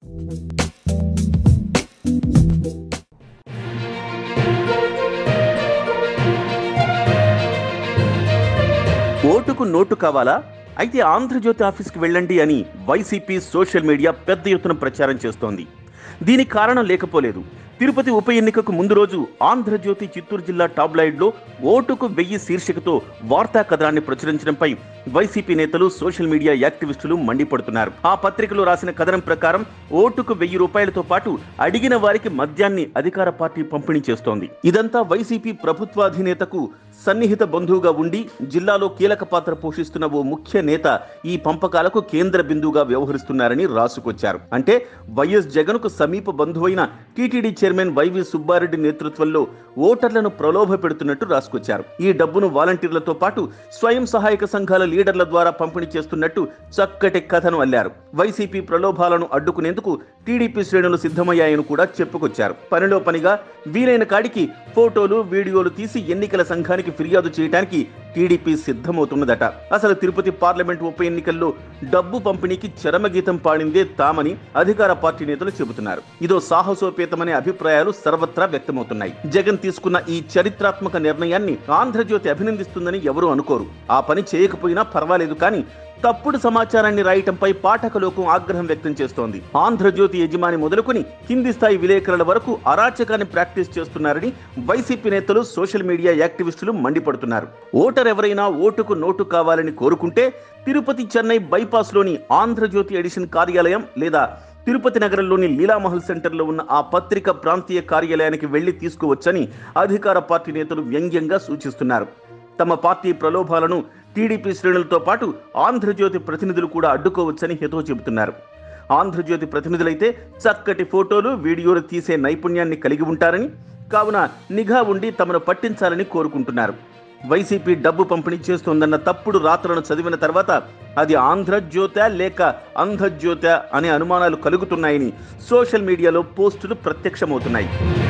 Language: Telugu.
ఓటుకు నోటు కావాలా? అయితే ఆంధ్రజ్యోతి ఆఫీస్కి వెళ్ళండి అని వైసీపీ సోషల్ మీడియా పెద్ద ఎత్తున ప్రచారం చేస్తోంది. దీనికి కారణం లేకపోలేదు. తిరుపతి ఉప ఎన్నికకు ముందు రోజు ఆంధ్రజ్యోతి చిత్తూరు జిల్లా టాబ్లాయిడ్లో ఓటుకు 1000 శీర్షికతో వార్తా కథనాన్ని ప్రచురించడంపై వైసీపీ నేతలు సోషల్ మీడియా యాక్టివిస్టులు మండిపడుతున్నారు. ఆ పత్రికలో రాసిన కథనం ప్రకారం ఓటుకు 1000 రూపాయలతో పాటు అడిగిన వారికి మద్యాన్ని అధికార పార్టీ పంపిణీ చేస్తోంది. ఇదంతా వైసీపీ ప్రభుత్వాధినేతకు సన్నిహిత బంధువుగా ఉండి జిల్లాలో కీలక పాత్ర పోషిస్తున్న ఓ ముఖ్య నేత ఈ పంపకాలకు కేంద్ర బిందువుగా వ్యవహరిస్తున్నారని రాసుకొచ్చారు. అంటే వైఎస్ జగన్కు సమీప బంధువైన టీటీడీ చైర్మన్ వైవి సుబ్బారెడ్డి నేతృత్వంలో ఓటర్లను ప్రలోభ పెడుతున్నట్టు రాసుకొచ్చారు. ఈ డబ్బును వాలంటీర్లతో పాటు స్వయం సహాయక సంఘాల లీడర్ల ద్వారా పంపిణీ చేస్తున్నట్టు చక్కటి కథను అల్లారు. వైసీపీ ప్రలోభాలను అడ్డుకునేందుకు టీడీపీ శ్రేణులు సిద్ధమయ్యాయని కూడా చెప్పుకొచ్చారు. పనిలో పనిగా వీలైన కాడికి ఫోటోలు, వీడియోలు తీసి ఎన్నికల సంఘానికి ఫిర్యాదు చేయడానికి టీడీపీ సిద్ధమవుతున్నదట. అసలు తిరుపతి పార్లమెంట్ ఉప ఎన్నికల్లో డబ్బు పంపిణీకి చరమగీతం పాడిందే తామని అధికార పార్టీ నేతలు చెబుతున్నారు. ఇదో సాహసోపేతమనే అభిప్రాయాలు సర్వత్రా వ్యక్తమవుతున్నాయి. జగన్ తీసుకున్న ఈ చరిత్రాత్మక నిర్ణయాన్ని ఆంధ్రజ్యోతి అభినందిస్తుందని ఎవరూ అనుకోరు. ఆ పని చేయకపోయినా పర్వాలేదు, కానీ తప్పుడు సమాచారాన్ని రాయటంపై పాఠకలోకం ఆగ్రహం వ్యక్తం చేస్తోంది. ఆంధ్రజ్యోతి యజమాని మొదలుకొని కింది స్థాయి విలేకరుల వరకు అరాచకాన్ని ప్రాక్టీస్ చేస్తున్నారని వైసీపీ నేతలు, సోషల్ మీడియా యాక్టివిస్టులు మండిపడుతున్నారు. ఓటర్ ఎవరైనా ఓటుకు నోటు కావాలని కోరుకుంటే తిరుపతి, చెన్నై బైపాస్లోని ఆంధ్రజ్యోతి ఎడిషన్ కార్యాలయం లేదా తిరుపతి నగరంలోని లీలామహల్ సెంటర్లో ఉన్న ఆ పత్రిక ప్రాంతీయ కార్యాలయానికి వెళ్లి తీసుకోవచ్చని అధికార పార్టీ నేతలు వ్యంగ్యంగా సూచిస్తున్నారు. తమ పార్టీ ప్రలోభాలను టీడీపీ శ్రేణులతో పాటు ఆంధ్రజ్యోతి ప్రతినిధులు కూడా అడ్డుకోవచ్చని హితవు చెబుతున్నారు. ఆంధ్రజ్యోతి ప్రతినిధులైతే చక్కటి ఫోటోలు, వీడియోలు తీసే నైపుణ్యాన్ని కలిగి ఉంటారని, కావున నిఘా ఉండి తమను పట్టించాలని కోరుకుంటున్నారు. వైసీపీ డబ్బు పంపిణీ చేస్తోందన్న తప్పుడు రాతలను చదివిన తర్వాత అది ఆంధ్రజ్యోత లేక అంధజ్యోత అనే అనుమానాలు కలుగుతున్నాయని సోషల్ మీడియాలో పోస్టులు ప్రత్యక్షమవుతున్నాయి.